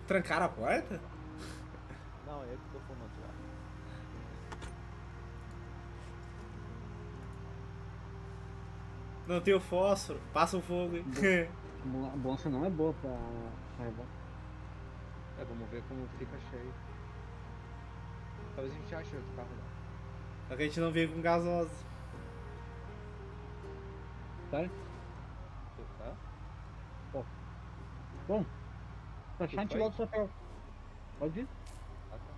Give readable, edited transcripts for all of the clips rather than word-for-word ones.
Trancaram a porta? Não, eu que tô fumando já. Não tem o fósforo. Passa o fogo aí. A bolsa não é boa pra rebote. É, vamos ver como fica cheio. Talvez a gente ache outro carro lá. Só que a gente não veio com gasosa. Sério? Hã? Bom, pra achar a gente foi? volta o chapéu. Pode ir? Ah, tá.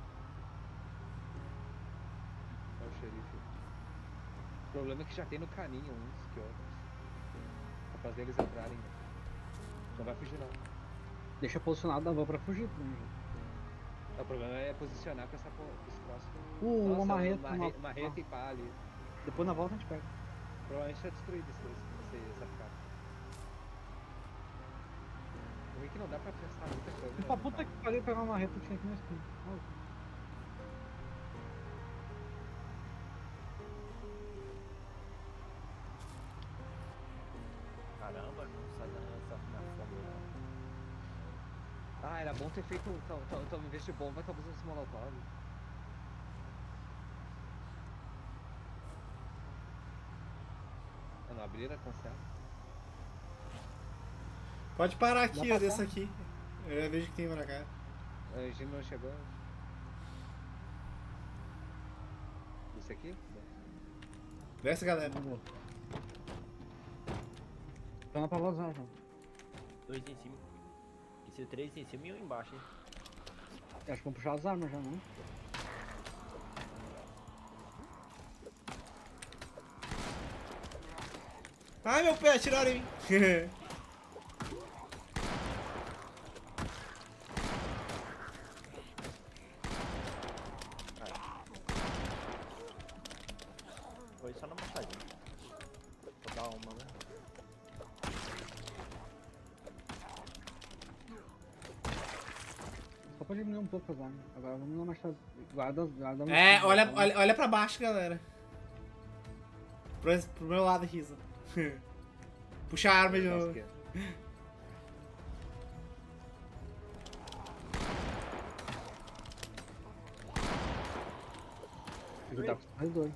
É o xerife. O problema é que já tem no caminho uns que outros. Capaz deles entrarem. Não vai fugir não. Deixa posicionado da van pra fugir também. O problema é posicionar com esse troço. Uma Nossa, marreta. marreta e pá ali. Depois na volta a gente pega. Provavelmente tá destruído essa picape. O ruim é que não dá pra testar muita coisa. Pra puta que pariu pegar uma marreta que tinha aqui na esquina. Caramba, não sai na fome não. Ah, era bom ter feito. Então, em vez de bomba, talvez uns molotov. Ah, não, abriram a cancela. Pode parar aqui, ó, desse aqui. Eu já vejo que tem pra cá. O Jimmy não chegou. Isso aqui? Desce, galera. Então é pra vazar já. 2 em cima. Tem que ser 3 em cima e 1 embaixo, hein? Acho que vamos puxar as armas já, não? Ai, meu pé, atiraram em mim. Foi só na machadinha. Vou dar uma, né? Só pra diminuir um pouco as armas. Agora vamos dar mais guarda. É, olha pra baixo, galera. Pro meu lado, Risa. Puxa a arma de novo. Ele tá com mais dois.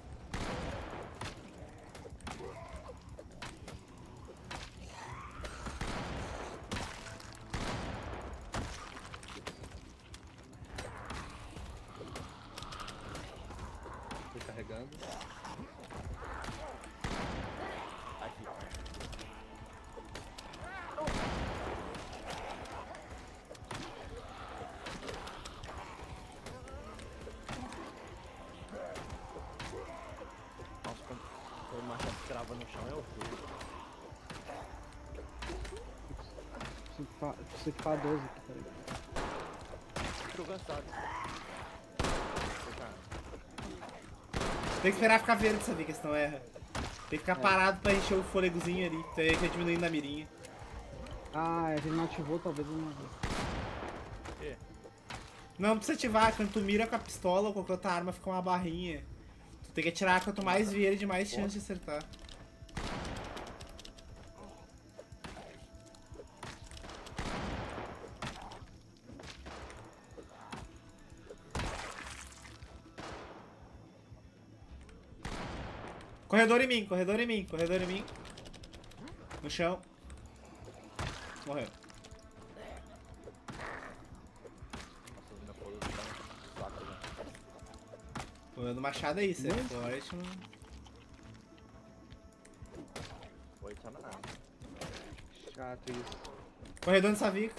Tô carregando. Aqui. Nossa, quando o machado crava no chão é horrível. Preciso equipar 12 aqui, peraí. Tô cansado. Tem que esperar ficar verde, sabia que senão erra. Tem que ficar parado pra encher o fôlegozinho ali. Tem que ir diminuindo a mirinha. Ah, ele não ativou, talvez não. Não precisa ativar, quando tu mira com a pistola ou qualquer outra arma fica uma barrinha. Tu tem que atirar quanto mais verde, mais chance de acertar. Corredor em mim, corredor em mim, corredor em mim. No chão. Morreu. Nossa, minha folha tá 4 já. Tô dando machado aí, você é forte, mano. Foi só na arma. Chato isso. Corredor no Savico.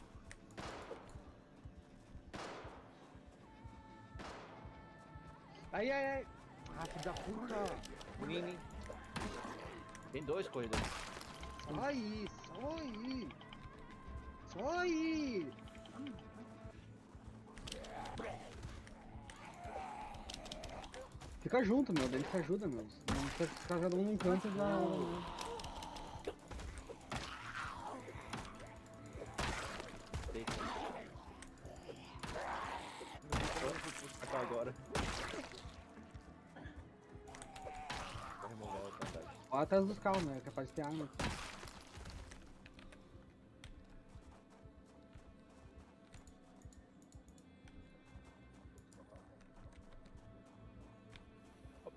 Ai, ai, ai. Ah, filho da puta. Mini. Tem 2 corredores. Só aí, só aí. Só aí. Fica junto, meu, daí que ajuda, meu. Não precisa ficar cada um num canto e já. Até agora. Vou remover a vantagem. Olha atrás dos carros, né? É capaz de ter arma.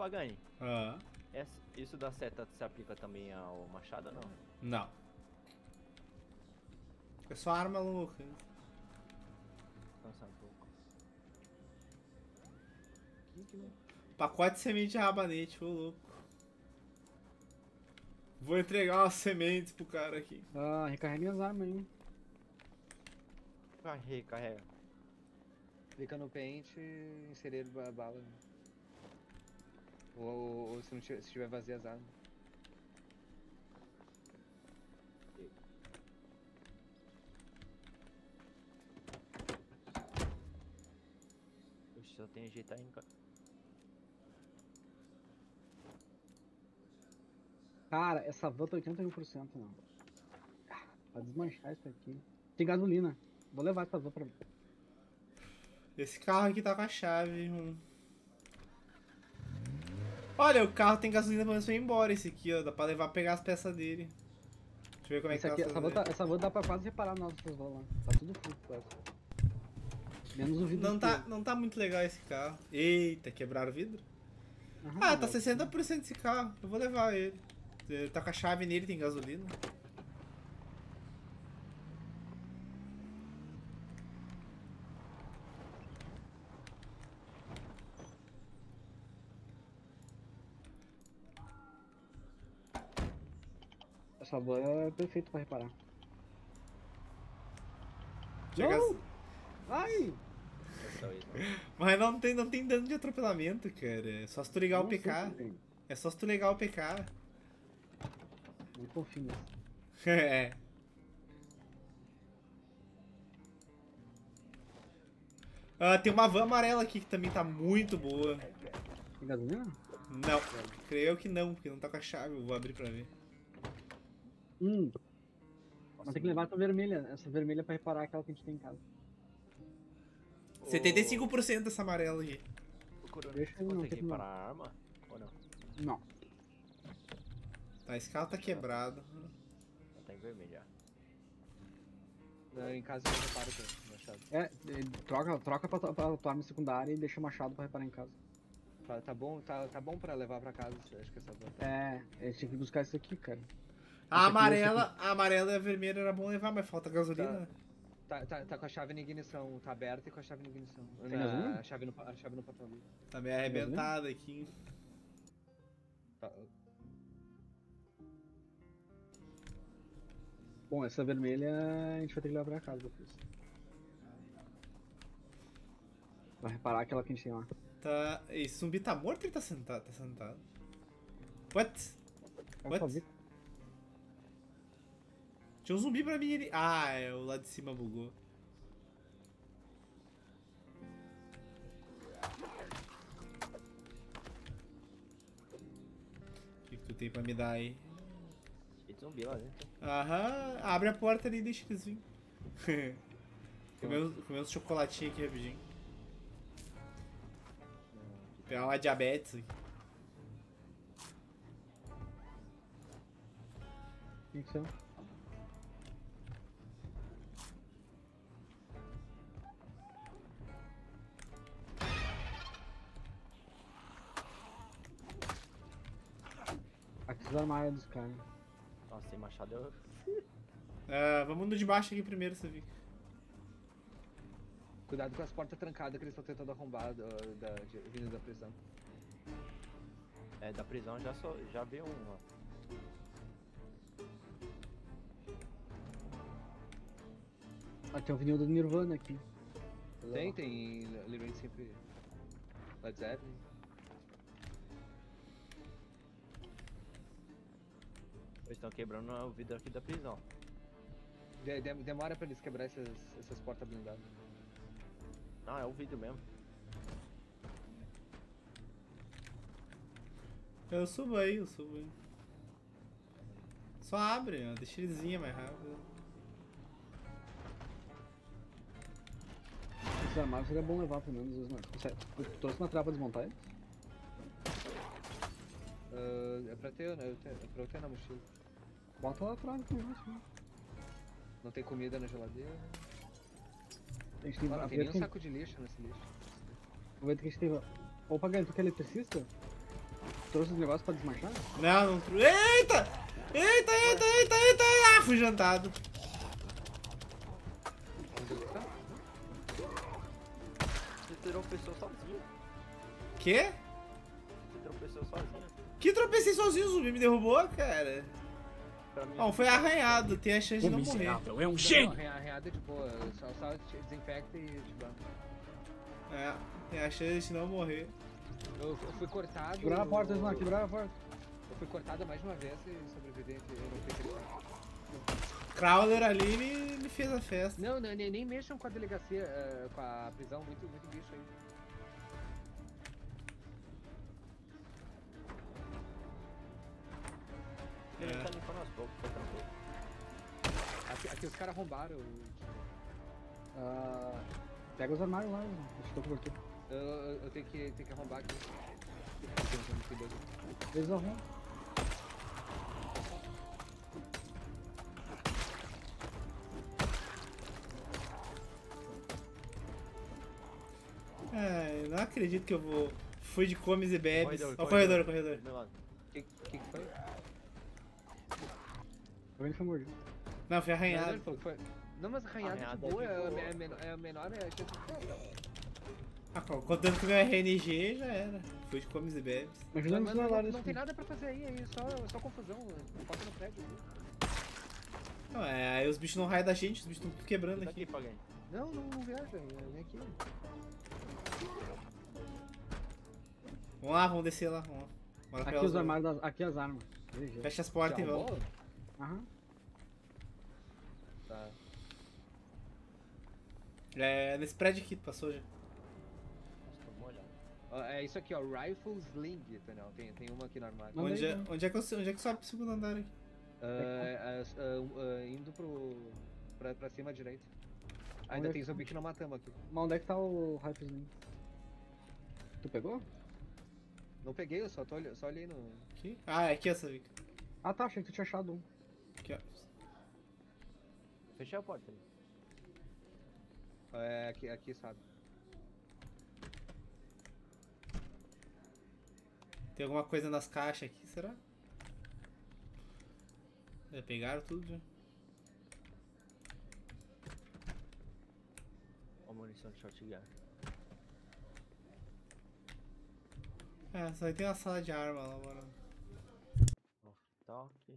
Pagani, Ah, isso da seta se aplica também ao machado ou não? não. É só arma louca. Descansar um pouco. Pacote de semente de rabanete, ô louco. Vou entregar umas sementes pro cara aqui. Ah, recarreguem as armas aí. Carrega. Clica no pente e inserir a bala. Ou se não tiver, se tiver vazia as armas. Oxe, só tem ajeitar em casa. Cara, essa van tá 81%, não. Pra desmanchar isso aqui. Tem gasolina. Vou levar essa van pra mim. Esse carro aqui tá com a chave. Olha, o carro tem gasolina, mas vai embora esse aqui, ó. Dá pra levar pegar as peças dele. Deixa eu ver como é que Esse tá aqui, as essa, coisas van dele. essa van dá pra quase reparar nossas van lá. Tá tudo full, quase. Menos o vidro. Não tá muito legal esse carro. Eita, quebraram o vidro? Aham, Ah, tá mas- 60% esse carro. Eu vou levar ele. Tá com a chave nele, tem gasolina. Essa van é perfeita pra reparar. Chega Não! assim. Ai! Mas não tem dano de atropelamento, cara. É só se tu ligar o Não sei PK. também. É só se tu ligar o PK. Não confio nisso. É. Ah, tem uma van amarela aqui que também tá muito boa. Tem gasolina? Não, creio eu que não, porque não tá com a chave. Eu vou abrir pra ver. Mas tem que levar essa vermelha. Essa vermelha pra reparar aquela que a gente tem em casa. 75% dessa amarela aqui. O Coronel, Deixa você ele, não consegue tem reparar a arma? Ou não? Não. Tá, esse carro tá quebrado. Tá em vermelho já. Em casa eu reparo com o machado. Troca pra tua arma secundária e deixa o machado pra reparar em casa. Tá bom pra levar pra casa, acho que essa van. A gente tem que buscar isso aqui, cara. A amarela e a vermelha era bom levar, mas falta gasolina. Tá com a chave na ignição, tá aberta e com a chave na ignição. Tem gasolina? A chave no porta-luz. Tá meio arrebentada aqui. Tá, Bom, essa vermelha a gente vai ter que levar pra casa depois. Pra reparar aquela que a gente tem lá. Tá. Esse zumbi tá morto ou ele tá sentado? Tá sentado. What? What? Tinha um zumbi pra mim ali. Ah, é, o lado de cima bugou. O que tu tem pra me dar aí? Cheio de zumbi lá dentro. Aham, abre a porta ali e deixa eles virem. Comer uns chocolatinhos aqui rapidinho. Pegar uma diabetes aqui. O que são? Aqui os armários dos caras. Nossa, sem machado eu... Ah, vamos no de baixo aqui primeiro, você viu. Cuidado com as portas trancadas que eles estão tentando arrombar vindo da prisão. É, da prisão já veio um, ó. Ah, tem o vinil do Nirvana aqui. Tem Leroy sempre. Led Zeppelin. Eles estão quebrando o vidro aqui da prisão. Demora pra eles quebrar essas portas blindadas. Não, é o vidro mesmo. Eu subo aí. Só abre, ó, deixa eles virem mais rápido. Esses armários seria bom levar pelo menos. Eu trouxe uma trapa pra desmontar eles? É pra ter, né? É pra eu ter na mochila. Bota lá atrás com o negócio, né? Não tem comida na geladeira. A gente tem Não tem nem um saco de lixo nesse lixo. Aproveita que a gente tem. Ô, Pagani, tu que é eletricista? trouxe os negócios pra desmanchar? Não, não trouxe. Eita! Eita, eita, eita, eita! Ah, fui jantado. Você tropeçou sozinho. Quê? Você tropeçou sozinho. Que tropecei sozinho, o zumbi me derrubou, cara. Pra mim. Bom, foi arranhado, tem a chance de O não morrer. miserável é um Não, gênio! arranhada de boa, só te desinfecta e te banca. É, tem a chance de não morrer. Eu fui cortado. Quebraram a porta, Snow, quebraram a porta. Eu fui cortado mais de uma vez e sobrevivi, eu não fiz isso. Crowler ali me fez a festa. Não, nem mexam com a delegacia, com a prisão, muito bicho aí. Ele tá limpando as bocas, tá tranquilo. Aqui os caras arrombaram. Ah, pega os armários lá, Snow. Deixa eu por aqui. Eu tenho que arrombar aqui. Eles arrumam. Ai, não acredito que eu vou. Fui de comes e bebes. Corredor, Ó, o corredor, corredor. Do meu lado. Que foi? Alguém foi mordido. Não, fui Não, arranhado. ele falou que foi. Não, mas arranhada de Arranhada boa, de boa. é a menor chance de Ah, contando que o meu RNG já era. Fui de comes e bebes. Mas Não, não, mas não, não, não, não tem nada pra fazer aí só confusão, foca no prédio. Não, aí os bichos não raiam da gente, os bichos estão tudo quebrando Tá aqui. aqui pra alguém. Não viaja, vem aqui. Vamos lá, vamos descer lá. Vamos lá. Bora Aqui pegar os armários, aqui as armas. Fecha as portas e vamos. Aham. Tá. É nesse prédio aqui, tu passou já. Nossa, tô molhado. É isso aqui, ó, Rifle Sling, entendeu? Tem uma aqui no armário. Manda Onde aí, é, mano. onde é que sobe pro segundo andar aqui? Indo pra cima à direita. Onde Ainda é tem que- zumbi que não matamos aqui. Mas onde é que tá o Riflezinho? Tu pegou? Não peguei, eu só olhei no... Aqui? Ah, é aqui essa, Vic. Ah tá, achei que tu tinha achado um. Aqui, ó. Fechei a porta ali. É, aqui, sabe? Tem alguma coisa nas caixas aqui, será? Já pegaram tudo já. Ó, munição de shotgun. É, só tem uma sala de arma lá, bora. Tá aqui.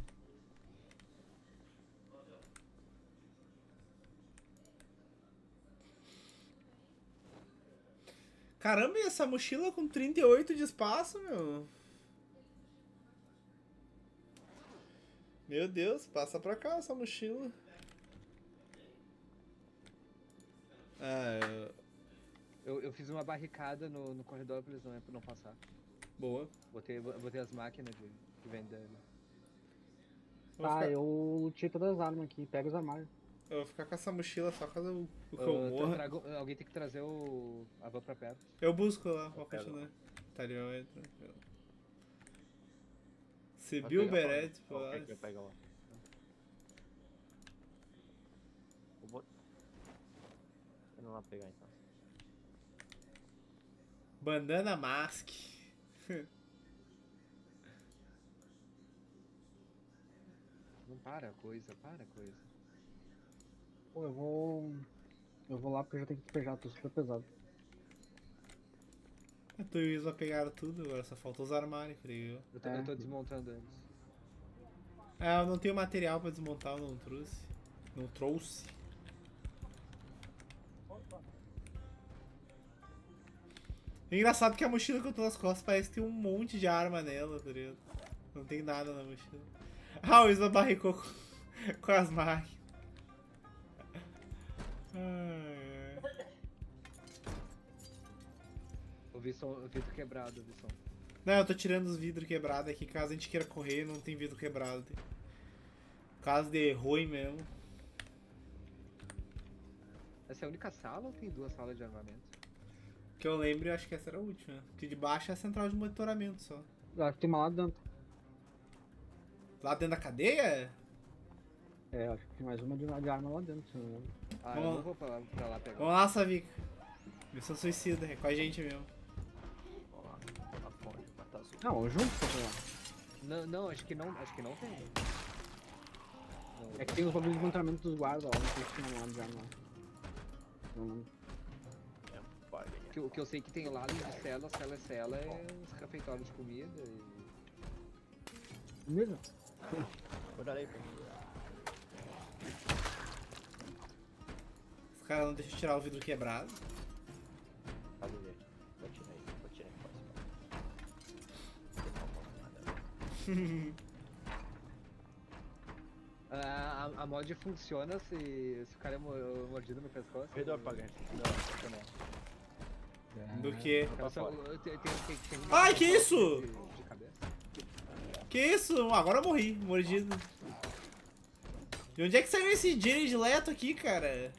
Caramba, e essa mochila com 38 de espaço, meu? Meu Deus, passa pra cá essa mochila. Ah, Eu fiz uma barricada no corredor pra eles não passar. boa. Botei as máquinas que vendem. Vou Tá, ficar- eu lutei todas as armas aqui. Pega os armários. Eu vou ficar com essa mochila só caso o que eu morra. Alguém tem que trazer a van pra perto. Eu busco lá, vou pego. continuar. Tá ali, ó, entra. Vai Sibiu pegar Beret, qual? pô. Qual que vai pegar lá? Vou não lá pegar então. Bandana Mask. Não para a coisa. Pô, eu vou lá porque eu já tenho que despejar, tô super pesado. Tu e o Isma pegaram tudo, agora só falta os armários, creio eu. Eu tô desmontando eles. Ah, eu não tenho material pra desmontar, eu não trouxe. Não trouxe. É engraçado que a mochila que eu tô nas costas parece que tem um monte de arma nela, tá ligado? Não tem nada na mochila. Ah, o Isma barricou com as máquinas. Ai, ai. O vidro quebrado, Visson. Não, eu tô tirando os vidros quebrados aqui, caso a gente queira correr, não tem vidro quebrado. Caso de ruim mesmo. Essa é a única sala ou tem duas salas de armamento? Que eu lembro, eu acho que essa era a última. Que de baixo é a central de monitoramento só. Eu acho que tem uma lá dentro. Lá dentro da cadeia? É, eu acho que tem mais uma de arma lá dentro, se não me engano. Ah, Vamos eu lá. não vou pra lá pegar. Vamos lá, Savica. Missão suicida, é com a gente mesmo. Vamos lá. A ponte, matar Não, junto pra pegar. Não, acho que não tem. Não, É que tem os bagulhos de encontramento dos guardas, ó. Não sei se tinha lá já lá. Não. É, paga. o que eu sei que tem lá, além de cela é uns refeitórios de comida e... Mesmo? Olha aí, pô. Os caras não deixam eu tirar o vidro quebrado. Cadê ele? Vou tirar aí, A mod funciona se o cara é mordido no pescoço. Corredor pagante. Não, não. Do que? Então, tem Ai, que isso? de cabeça. Que isso? Agora eu morri, mordido. De onde é que saiu esse Jared Leto aqui, cara?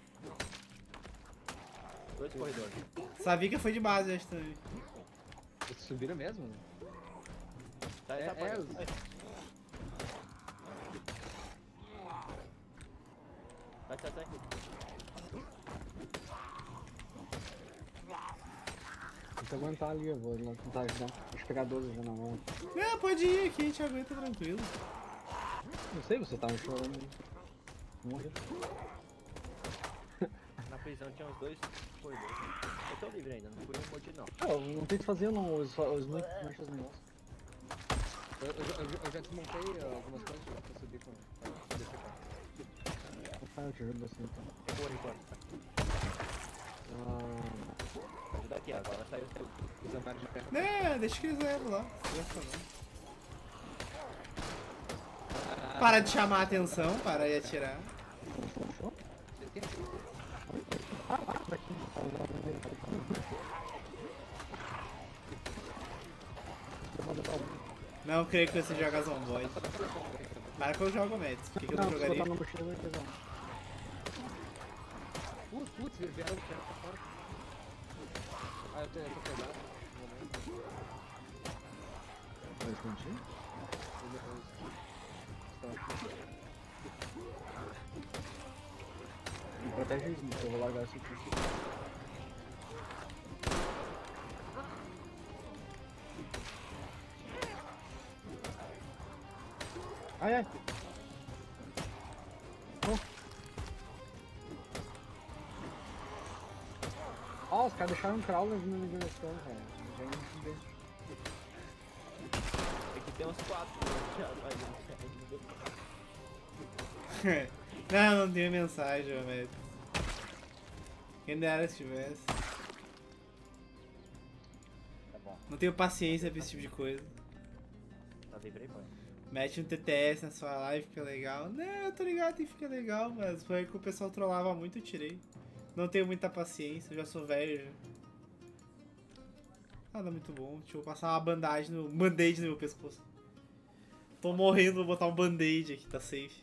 2 corredores. Sabia foi de base, acho também. Vocês subiram mesmo? Tá, É, tá apagando. os- Sai. Tem que aguentar ali, eu vou lá tentar ajudar. Deixa eu pegar 12 já na mão. É, pode ir aqui, a gente aguenta tranquilo. Não sei, você tava chorando. Morreu. Na prisão tinha uns 2 corredores. Eu tô livre ainda, não fui mordido não. Ah, eu não tem que fazer não, os manchas no negócio. Eu já desmontei algumas coisas pra subir com... pra descer com- Eu te ajudo assim então. Corre. Vou ajudar aqui, agora saiu o seu. os armários de ferro. É, deixa que eles levam lá. Para de chamar a atenção, para de atirar. Não creio que você joga Zomboid. Para que eu jogo Mets. Por que eu não Se jogaria? botar na mochila vai pegar. Putz, vieram pra fora. Ah, eu tô pesado. Vai escondir? Protege isso, eu vou largar isso aqui. Ai. Ó, os caras deixaram um crawler vindo na minha direção, cara. Já ia me fuder. Aqui tem uns 4. Não tem mensagem, Mets. Quem dera se tivesse. Tá bom. Não tenho paciência pra esse tipo de coisa. Tá livre aí, pai. Mete um TTS na sua live, fica legal. Não, eu tô ligado que fica legal, mas foi que o pessoal trollava muito, eu tirei. Não tenho muita paciência, eu já sou velho. Já. Nada muito bom. Deixa eu passar uma band-aid no meu pescoço. Tô morrendo, vou botar um band-aid aqui, tá safe.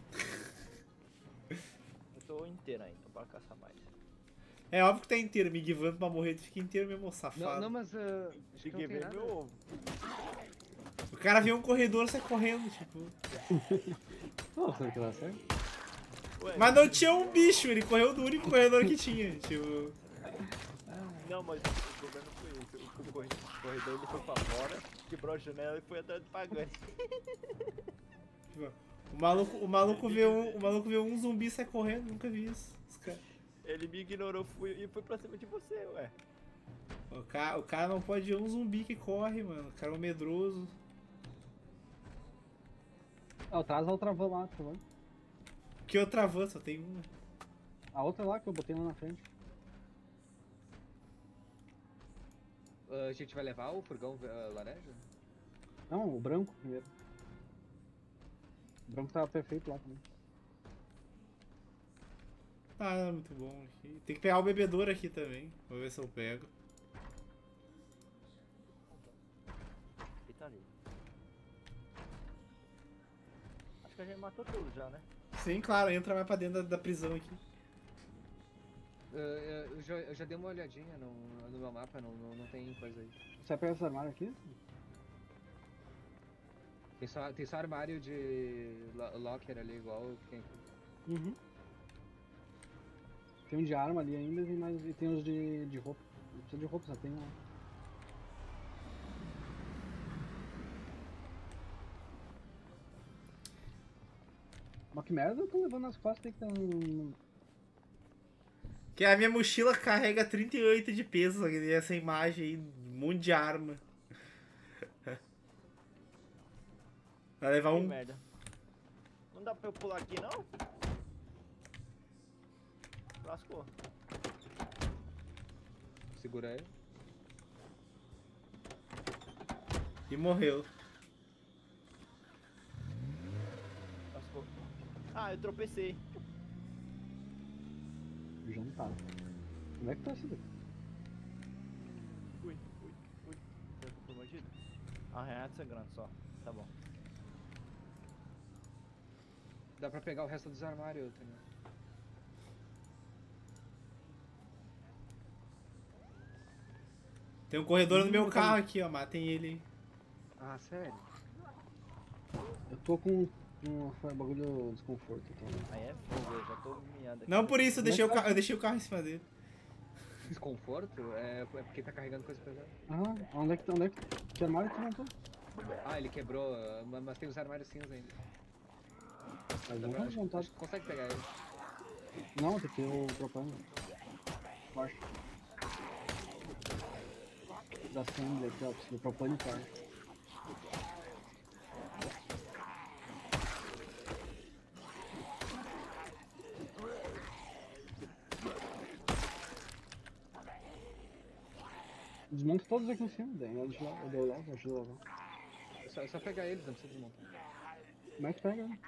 Eu tô inteiro ainda, bora caçar mais. É óbvio que tá inteiro, me guivando pra morrer, tu fica inteiro mesmo, safado. Não, mas acho que não tem ver nada. meu ovo. O cara vê um corredor, sai correndo, tipo. Não, será que dá certo? Ué, Mas não tinha um bicho, ele correu do único corredor que tinha, tipo. não, mas o problema foi esse. O corredor ele foi pra fora, quebrou a janela e foi atrás do pagante. Tipo, o maluco vê um zumbi e sai correndo, nunca vi isso. Os cara- Ele me ignorou e foi pra cima de você, ué. O cara não pode ver um zumbi que corre, mano. O cara é um medroso. Ah, traz a outra van lá, por favor. Que outra van? Só tem uma. A outra lá que eu botei lá na frente. A gente vai levar o furgão laranja? Não, o branco primeiro. O branco tava perfeito lá também. Ah, é muito bom aqui. Tem que pegar o bebedouro aqui também. Vou ver se eu pego. E tá ali. Acho que a gente matou tudo já, né? Sim, claro, entra mais pra dentro da prisão aqui. Eu já dei uma olhadinha no meu mapa, não tem coisa aí. Você vai pegar esse armário aqui? Tem só armário de locker ali, igual tem aqui. Uhum. Tem um de arma ali ainda e tem os de roupa. Não precisa de roupa, só tem um lá. Mas que merda eu tô levando nas costas aí que tá um... Que a minha mochila carrega 38 de peso, e essa imagem aí, um monte de arma. Vai levar Que um. merda. Não dá pra eu pular aqui, não? Lascou. Segura ele. E morreu. Lascou. Ah, eu tropecei. Já não tá. Como é que tá isso daqui? Ui. Será que eu fui mordido? Arranhado sangrando só. Tá bom. Dá pra pegar o resto dos armários também. Tem um corredor no meu carro aqui, ó. Matem ele. Ah, sério? Eu tô com um bagulho de desconforto também. Aí é fogo, eu já tô miando aqui. Não por isso, eu deixei, Mas tá- eu deixei o carro em cima dele. Desconforto? É porque tá carregando coisa pesada. Ah, onde é que armário que montou? Ah, ele quebrou, mas tem os armários cinza ainda. Mas Dá não pra- tem vontade. acho que consegue pegar ele. Não, tem que ter o propano. Baixo. Da Assembly aqui, ó, precisa do propano e carne. Desmonta todos aqui em cima, daí eu levo, ajuda a levar. É só pegar eles, não precisa desmontar. Como é que pega, né?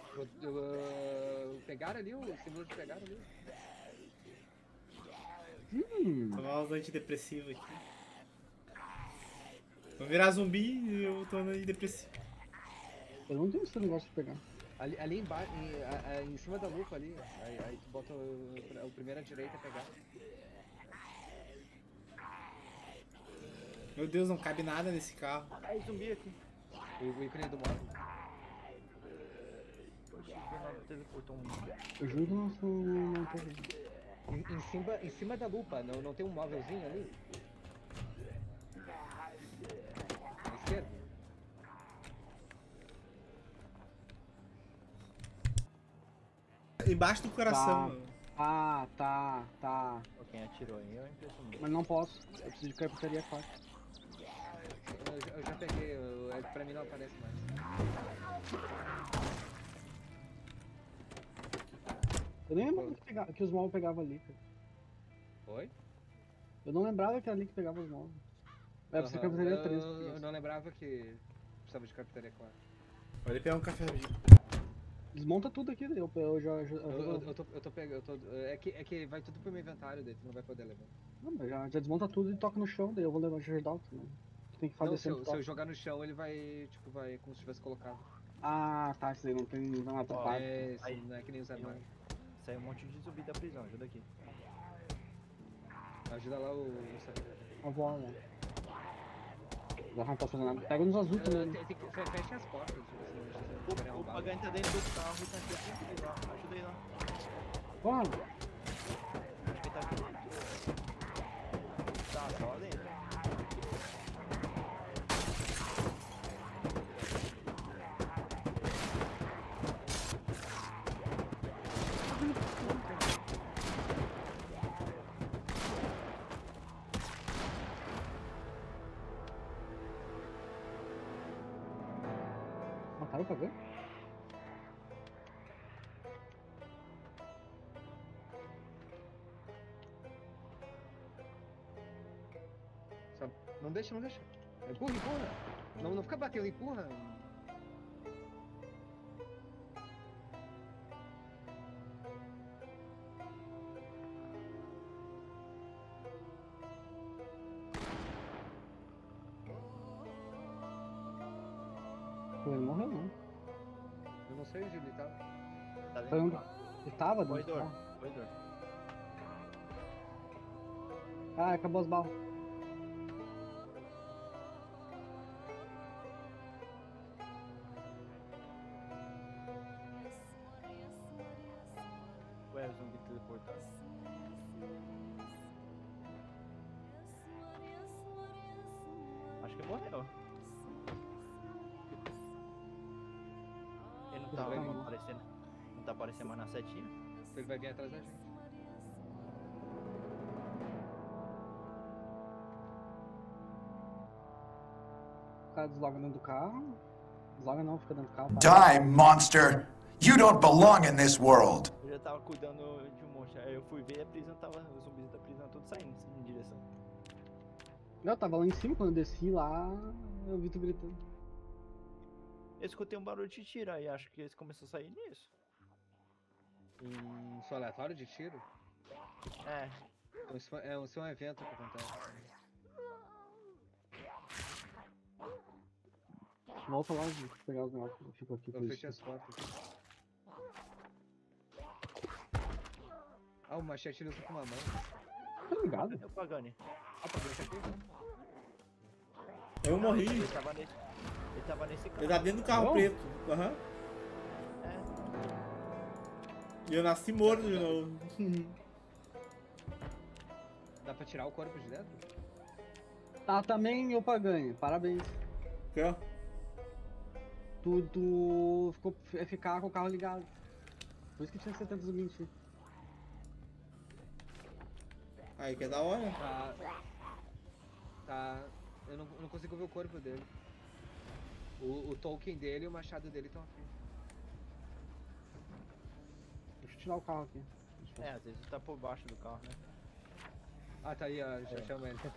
Pegaram ali, o símbolo de pegaram ali. Tomar os antidepressivos aqui. Vou virar zumbi e eu tô no antidepressivo. Eu não tenho esse negócio de pegar. Ali embaixo, em cima da lupa ali, aí tu bota o primeiro à direita e pegar. Meu Deus, não cabe nada nesse carro. Ai, zumbi aqui. O ícone do móvel. Poxa, do nada teleportou um. Eu juro que não tô vendo. Em cima da lupa, não tem um móvelzinho ali? À esquerda? Embaixo do coração, Tá. mano. Ah, tá. Pô, quem atirou aí é o impressionante. Mas não posso. Eu preciso de carpintaria 4. Eu já peguei, pra mim não aparece mais. Eu nem lembrava que os móveis pegavam ali, cara. Oi? Eu não lembrava que era ali que pegava os móveis. É, precisa de Aham, carpintaria 3. eu não lembrava que precisava de carpintaria 4. Olha pegar um café. Desmonta tudo aqui, daí eu já. Eu tô pegando. É que vai tudo pro meu inventário, daí tu não vai poder levar. Não, mas já desmonta tudo e toca no chão, daí eu vou levar de ajudar também. Tu tem que fazer Não, se sempre. eu jogar no chão, ele vai, tipo, vai como se tivesse colocado. Ah, tá, isso aí não tem. Não, tá Ó, claro. É, isso aí. não é que nem os armários. Saiu um monte de zumbi da prisão, ajuda aqui. Ajuda lá o. A voar, né? Não tá fazendo nada. Pega nos azul também. Fecha as portas, tipo assim, se tiverem O arrombado. Pagan tá dentro do carro e tá aqui. Ajuda aí lá, ajuda aí lá. Porra! Acho que ele tá aqui. Tá, só lá dentro. Mataram o Pagan? Só- Não deixa. Empurra. Não fica batendo, empurra. Pô, ele morreu não. Eu não sei onde ele tá. Tá dentro Foi do onde? carro. Ele tava dentro do Corredor, carro. corredor. Ah, acabou as balas. Ué, o zumbi teleportado. Acho que morreu. Ele não tava Não. aparecendo. tá aparecendo mais na setinha. Ele vai vir atrás da gente. O cara desloga dentro do carro. Desloga não, fica dentro do carro. Para. Die, monster! You don't belong in this world! Eu já tava cuidando de um monte. Aí eu fui ver a prisão tava. Os zumbis da prisão todos saindo em direção. Eu tava lá em cima, quando eu desci lá, eu vi tu gritando. Eu escutei um barulho de tiro aí, acho que eles começaram a sair nisso. Um som aleatório de tiro? É, Isso é um evento que acontece. Volta lá, deixa eu pegar os negócios. Eu fico aqui com Eu isso. fechei as portas. Ah, o machete ele usa com uma mão. Tá ligado? é o Pagani. Ah, tá vendo aqui? Eu morri. Ele tava nesse. Ele tava nesse carro. Ele tá dentro do carro Não? preto. Aham. É. E eu nasci morto de novo. Dá pra tirar o corpo de dentro? Tá, também eu paganho. Parabéns. Aqui, ó. Tu ficou ficar com o carro ligado. Por isso que tinha 70 zumbis em ti. Aí que é da hora. Tá. Eu não consigo ver o corpo dele. O token dele e o machado dele estão aqui. Deixa eu tirar o carro aqui. É, às vezes tá por baixo do carro, né? Ah, tá aí, ó. Já chama ele.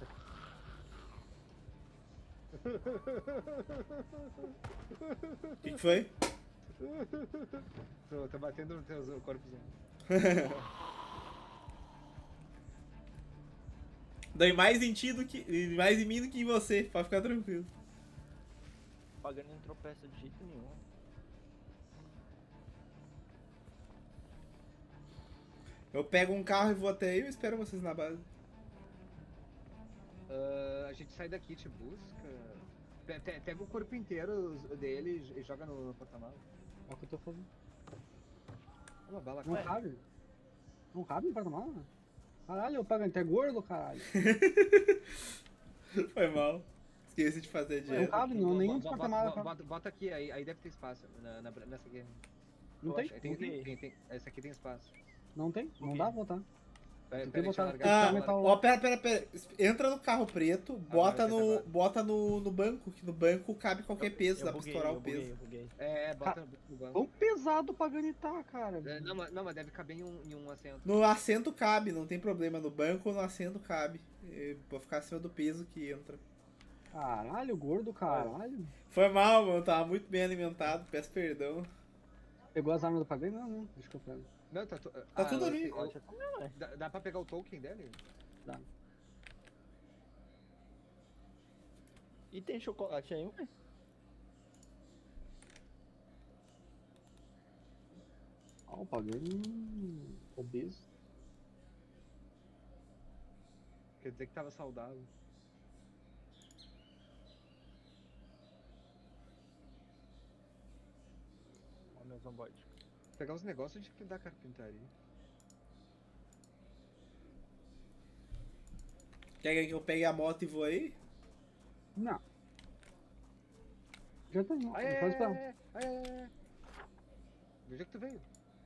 O que foi? Tô batendo nos teus corpos. Dói mais em ti do que. Mais em mim do que em você, pode ficar tranquilo. O Pagani não tropeça de jeito nenhum. Eu pego um carro e vou até aí e espero vocês na base. A gente sai daqui, te busca. Pega o corpo inteiro dele e joga no porta-malas. É o que eu tô fazendo. Uma bala Não cara. cabe. Não cabe no porta-mala? Caralho, eu pago, tu é gordo, caralho. Foi mal. Esqueci de fazer a Não dieta. cabe, não, nenhum dos porta-malas cabe. Bota aqui, aí deve ter espaço. Nessa aqui. Não Eu tem? acho que Tem. Essa aqui tem espaço. Não tem? Não quê? dá pra botar. Pera, Tem que pera, deixa eu botar- largar. Ah, metal- ó, pera. Entra no carro preto, bota vai tentar bota no banco, que no banco cabe qualquer peso, dá pra buguei, estourar eu o peso. buguei. Bota no banco. Quão pesado o Pagani tá, cara. Não, mas deve caber em um assento. No assento cabe, não tem problema. No banco ou no assento cabe. Vou ficar acima do peso que entra. Caralho, gordo, caralho. Foi mal, mano. Tava muito bem alimentado. Peço perdão. Pegou as armas do Pagani? Não, não. Deixa que eu pego. Não, tá tudo ali. Dá pra pegar o token dele? Dá. E tem chocolate aí, ué? Ó, o Pagani. Obeso. Quer dizer que tava saudável. Ó, meu zomboide. Pegar os negócios da carpintaria. Quer que eu pegue a moto e vou aí? Não. Já tá indo. Aê, Faz pra... aê. Veja que tu veio.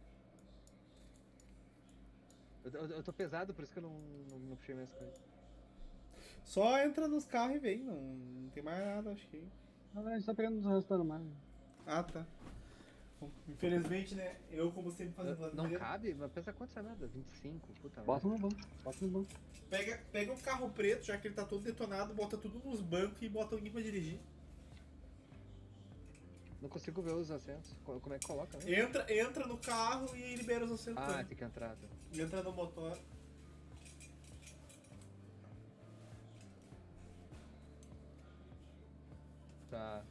Eu tô pesado, por isso que eu não puxei minhas coisas. Só entra nos carros e vem. Não tem mais nada, acho que. Não, a gente tá pegando os restos do armário. Ah, tá. Bom, infelizmente, né? Eu, como sempre, fazendo Não planejamento. cabe? Mas pensa quanto é nada? 25, puta Bota merda. no banco. Bota no banco. Pega um carro preto, já que ele tá todo detonado, bota tudo nos bancos e bota alguém pra dirigir. Não consigo ver os assentos. Como é que coloca, né? Entra no carro e libera os assentos. Ah, tem que entrar. Tá. Entra no motor. Tá.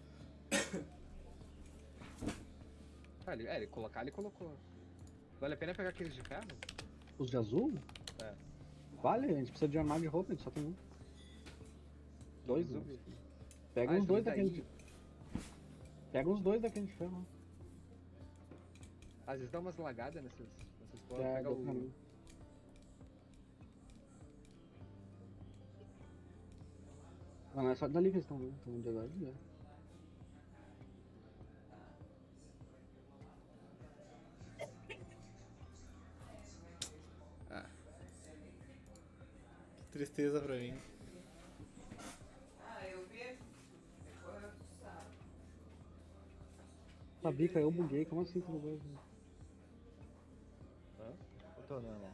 Ele colocar, ele colocou. Vale a pena pegar aqueles de ferro? Os de azul? É. Vale, a gente precisa de armário de roupa, a gente só tem um. Dois, né? Zumbi. Pega Ah, uns dois zumbi daquele. daí. Pega uns dois daquele de ferro. Às vezes dá umas lagadas nessas porras. É, Pega dá pra o... mim. Não, é só dali que eles estão vendo. Estão de agora de ver. Tristeza pra mim. Fabica, eu buguei, como assim tudo bem? Hã? Eu tô normal.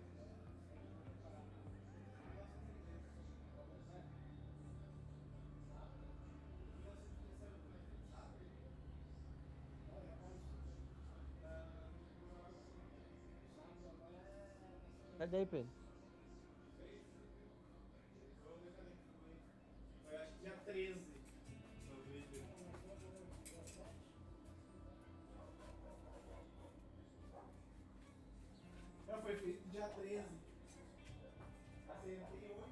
Pega aí, Pedro. Foi acho que dia 13. Não, foi feito dia 13. Acertei 8.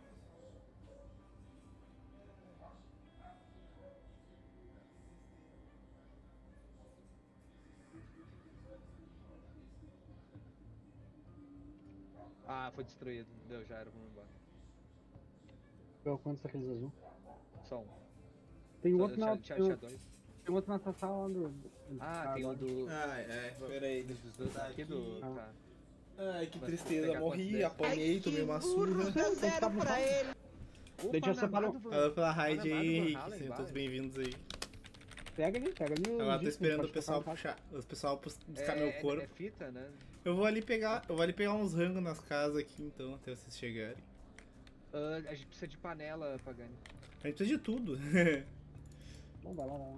Ah, foi destruído. Deu, já era, vamos embora. Qual quantos daqueles azul? Só um. Tem Só- outro na. tinha dois. Tem outro na sala lá do. Ah, tem um do. Ai, peraí. Dos aqui do. Ah. Tá. Ai, que Mas tristeza. pegar Morri, quantos desses? apanhei, tomei uma surra. Deram pra ele. Daí já separou. Falou pela raid aí, Panamá do Henrique. Valhalla Sejam todos embaixo. bem-vindos aí. Pega ali. Agora tô disco, esperando o pode pessoal tocar no puxar. O pessoal buscar meu corpo. É fita, né? Eu vou ali pegar uns rangos nas casas aqui então, até vocês chegarem. A gente precisa de panela, Pagani. A gente precisa de tudo. Bom, vai lá.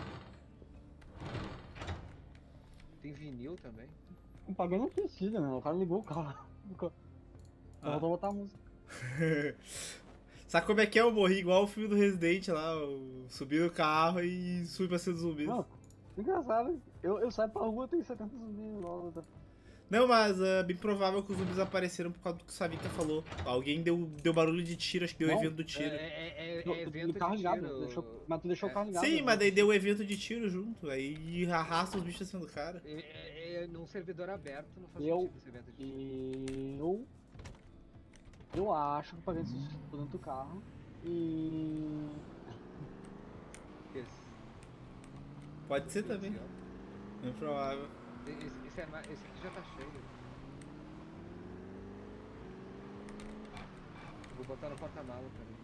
Tem vinil também. O pagão não precisa, né? O cara ligou o carro. Ah. Voltou a botar a música. Sabe como é que é? Eu morri igual o filme do Resident lá. Eu subi no carro e fui pra ser zumbi. Não, engraçado. Eu saio pra rua, tem 70 zumbis logo. Não, mas é bem provável que os zumbis apareceram por causa do que o Savika falou. Alguém deu barulho de tiro, acho que deu Não, evento do tiro. É O evento carro de ligado, tiro. mas tu deixou o carro ligado. Sim, né? mas daí deu evento de tiro junto. Aí arrasta os bichos assim do cara. Num servidor aberto não faz Eu- sentido esse evento de tiro. Eu acho que o pagão se suicidou dentro do carro. E. Esse. Pode ser também. É provável. Esse aqui já tá cheio. Vou botar no porta-mala pra mim.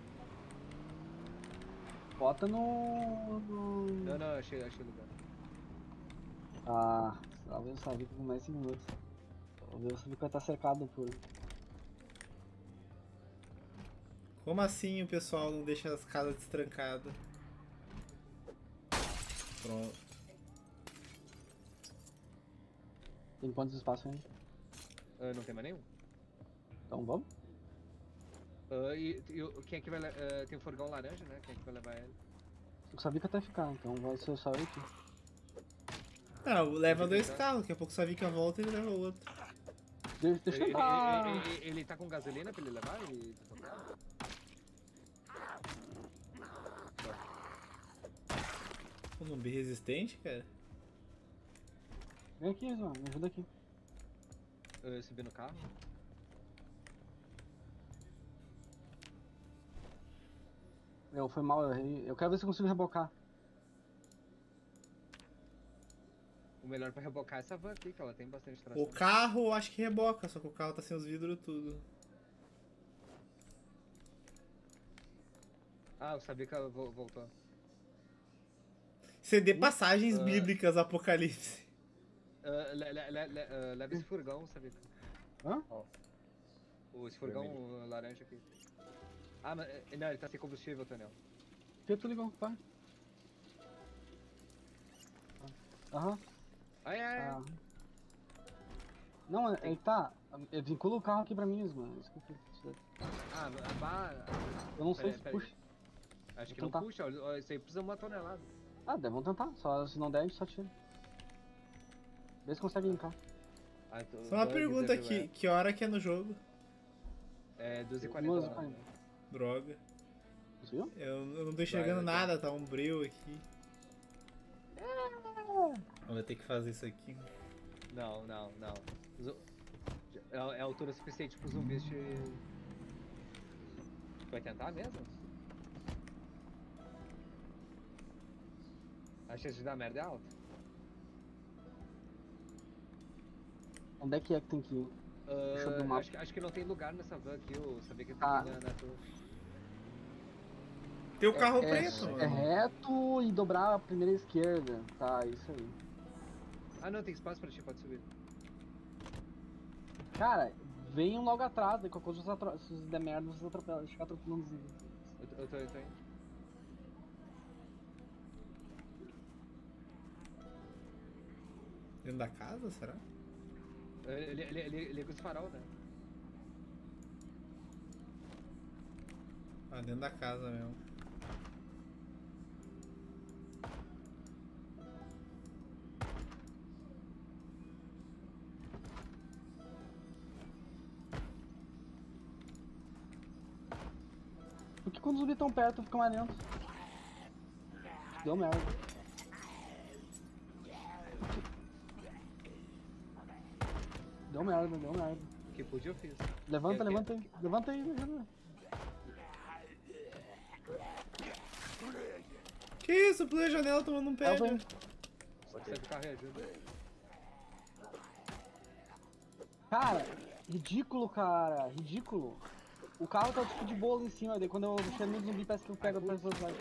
Bota no. Não, achei lugar. Ah, talvez eu sabia por mais 5 minutos. Talvez eu sabia que vai estar cercado por. Como assim o pessoal não deixa as casas destrancadas? Pronto. Tem quantos espaços ainda? Não tem mais nenhum? Então vamos? Quem é que vai tem o furgão laranja, né? Quem é que vai levar ele? Eu sabia que até ficar, então vai ser só eu aqui. Não, leva 2 carros, daqui a pouco o Savika volta e ele leva o outro. Deixa eu tentar. Ele tá com gasolina pra ele levar? Um zumbi resistente, cara. Vem aqui, mano, me ajuda aqui. Eu subi no carro? Foi mal, eu errei. Eu quero ver se eu consigo rebocar. O melhor pra rebocar é essa van aqui, que ela tem bastante tração. O carro eu acho que reboca, só que o carro tá sem os vidros tudo. Ah, eu sabia que ela voltou. CD passagens bíblicas Apocalipse. Leva esse furgão, sabia? Hã? Esse furgão laranja aqui. Ah, mas não, ele tá sem combustível, Tonel. Por que tu ligou? Vai. Aham. Ai. Ah. Não, ele tá. Vincula o carro aqui pra mim, mano. Isso que eu fiz. Eu não sei se Peraí. puxa. Acho que Então não tá. puxa, ó, isso aí precisa de uma tonelada. Ah, vamos tentar. Se não der, a gente só tira. Vê se consegue linkar. Só uma pergunta aqui, que hora que é no jogo? É 12h40. 12h40. Droga. Conseguiu? Eu não tô enxergando Vai. nada, tá um breu aqui. Eu vou ter que fazer isso aqui. Não. É altura suficiente pro zumbis te... Vai tentar mesmo? A chance de dar merda é alta. Onde é que tem que ir? Deixa eu ver o mapa. Acho que não tem lugar nessa van aqui, eu sabia que tem Ah. que ir na tua. Tem o carro preto, É mano. reto e dobrar a primeira esquerda. Tá, isso aí. Ah não, tem espaço pra ti, pode subir. Cara, venham logo atrás, daí qualquer coisa, se der merda, vocês atropelam, ficar atropelando os inimigos. Eu tô indo. Dentro da casa, será? Ele liga os farol, né? Ah, dentro da casa mesmo. Porque quando os zumbis tão perto, fica mais lento. Deu merda. Deu merda. O que pude eu fiz. Levanta Que- aí. Levanta aí. Que isso? Pulei a janela tomando um pé. Leva aí. Sai do carro e ajuda. Cara, ridículo, cara. Ridículo. O carro tá tipo de boa lá em cima, daí quando eu chego no zumbi parece que eu pego a pessoa atrás.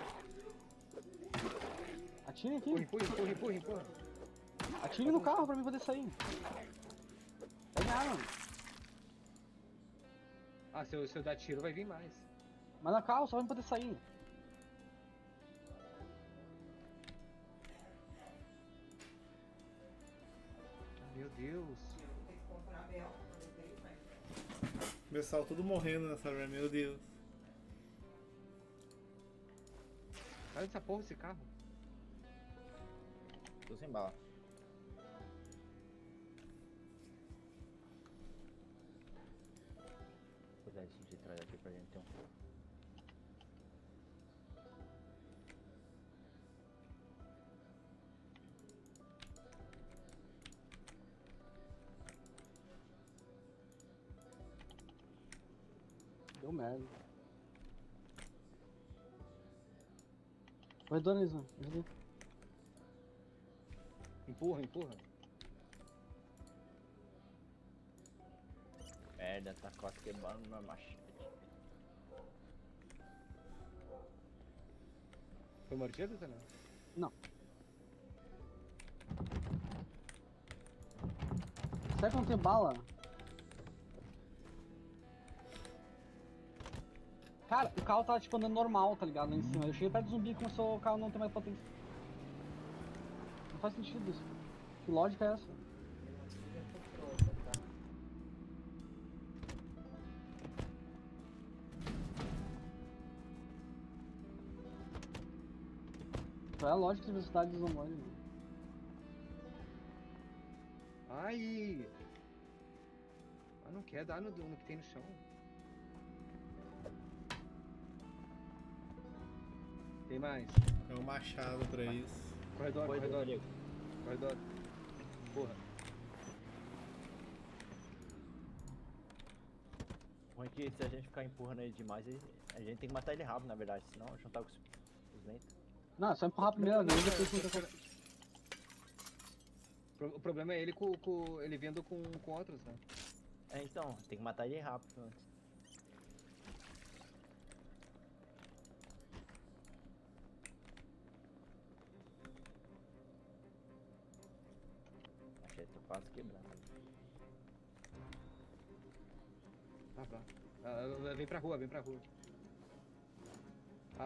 Atire aqui. Empurra. Atire no carro pra mim poder sair. Pega arma. Ah, se eu dar tiro vai vir mais. Mas na carro só vai poder sair. Meu Deus. O pessoal tudo morrendo nessa arma, meu Deus. Olha essa porra, esse carro. Tô sem bala. Vou dar esse de trás aqui pra gente ter um. Deu merda. Vai, dona Isa. Empurra. Merda, tá quase quebrando meu machete. Foi mordido, tá não? Não. Será que não tem bala? Cara, o carro tava tipo andando normal, tá ligado? Lá em cima. Eu cheguei perto do zumbi e começou o carro não ter mais potência. Não faz sentido isso. Que lógica é essa? Qual é a lógica de velocidade dos zomboides, mano? Ai! Ah, não quer dar no que tem no chão. Tem mais. É um machado pra isso. Corredor. Porra. Ruim que se a gente ficar empurrando ele demais, a gente tem que matar ele rápido, na verdade, senão juntar com os lentos. Não, é só empurrar a primeira vez e depois você... O problema é ele ele vindo com outros, né? É, então, tem que matar ele rápido antes. Achei que tô quase quebrando. Tá. Vem pra rua. Ah.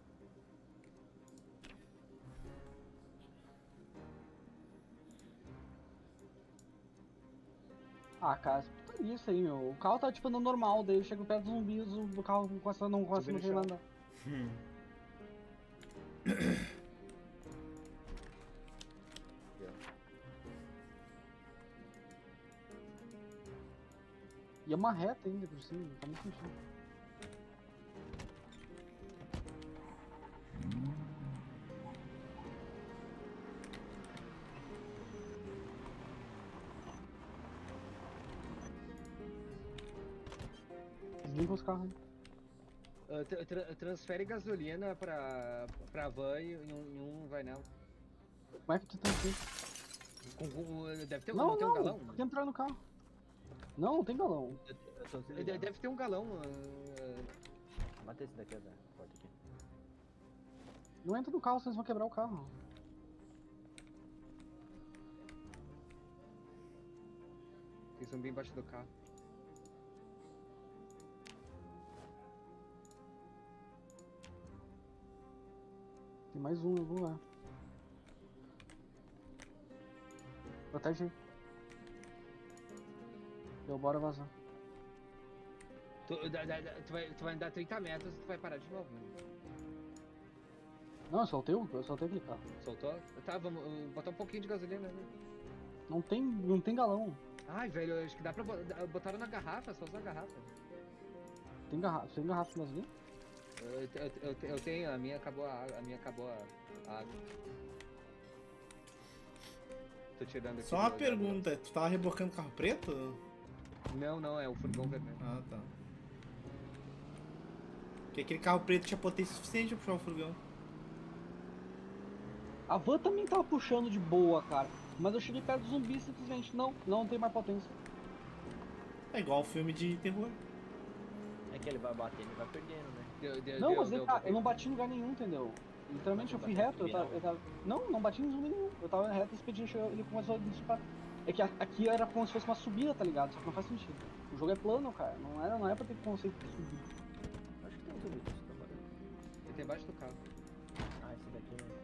Ah, cara, putaria isso aí, meu. O carro tá tipo andando normal, daí eu chego perto dos zumbis, o carro não começa Subir a no querer chão. andar. E é uma reta ainda por cima, não tá muito sentido. Desliga os carros aí. Transfere gasolina pra van e um vai nela. Como é que tu tem que... Deve ter Não, um galão. tem que entrar no carro. Não, não tem galão. Eu tô desligando. Deve ter um galão. Mata esse daqui, Zé. Pode aqui. Não entra no carro, vocês vão quebrar o carro. Tem zumbi embaixo do carro. Tem mais um em algum lugar. Protege aí. Deu, bora vazar. Tu vai andar 30 metros e tu vai parar de novo. Né? Não, eu soltei aquele carro. Soltou? Tá, vamos botar um pouquinho de gasolina, né? Não tem galão. Ai, velho, eu acho que dá pra botar na garrafa, só usar a garrafa. Tem garrafa de gasolina? Eu tenho, a minha acabou a água. Tô tirando aqui. Só uma pergunta, tu tava rebocando carro preto? Não, é o furgão vermelho. Ah, tá. Porque aquele carro preto tinha potência suficiente pra puxar o furgão. A van também tava puxando de boa, cara. Mas eu cheguei perto do zumbi e simplesmente não tem mais potência. É igual um filme de terror. É que ele vai bater, ele vai perdendo, né? Não, mas eu não bati em lugar nenhum, entendeu? Literalmente eu fui reto, não bati em zumbi nenhum. Eu tava reto e expediente, ele começou a me disparar. É que aqui era como se fosse uma subida, tá ligado? Só que não faz sentido. O jogo é plano, cara. Não é pra ter conceito de subir. Acho que tem um zumbi que você tá falando. Ele tem embaixo do carro. Ah, esse daqui, né?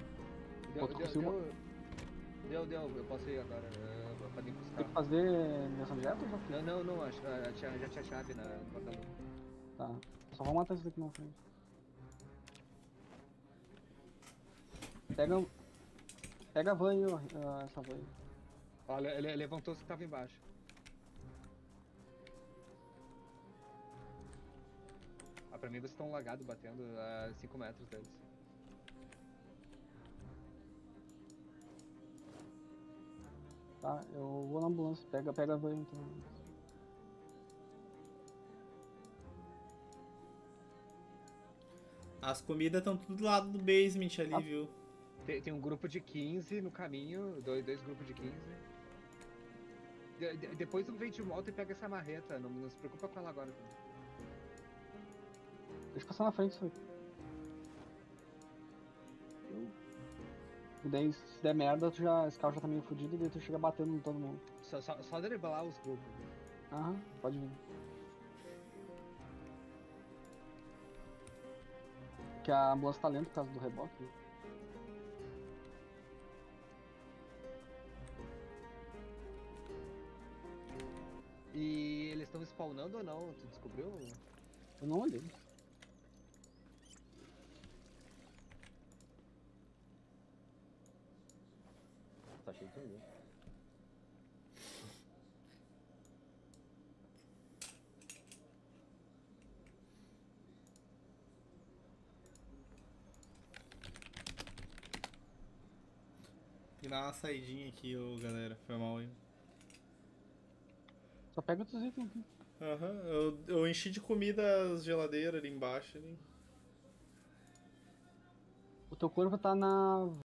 Deu, eu posso ir agora. Pode ir pros Tem que carros. fazer ligação direta ou já fiz? Não, acho que já tinha chave no porta-luva. Tá. Só vou matar esse daqui na frente. Pega a van aí, ó, essa van aí. Olha, ele levantou se tava embaixo. Pra mim vocês estão lagados batendo a 5 metros deles. Tá, eu vou na ambulância. Pega a van aí, então. As comidas estão tudo do lado do basement ali, Ah. viu? Tem um grupo de 15 no caminho, dois grupos de 15. Depois tu vem de volta e pega essa marreta, não se preocupa com ela agora. Deixa eu passar na frente isso aí. E daí, se der merda, esse carro já tá meio fudido e daí tu chega batendo em todo mundo. Só driblar os grupos. Aham, pode vir. Que a ambulância tá lenta por causa do reboque. E eles estão spawnando ou não? Tu descobriu? Eu não olhei. Tá cheio de zumbi. E dar uma saidinha aqui, ô galera. Foi mal, hein? Só pega outros itens aqui. Aham, eu enchi de comida as geladeiras ali embaixo. Ali. O teu corpo tá na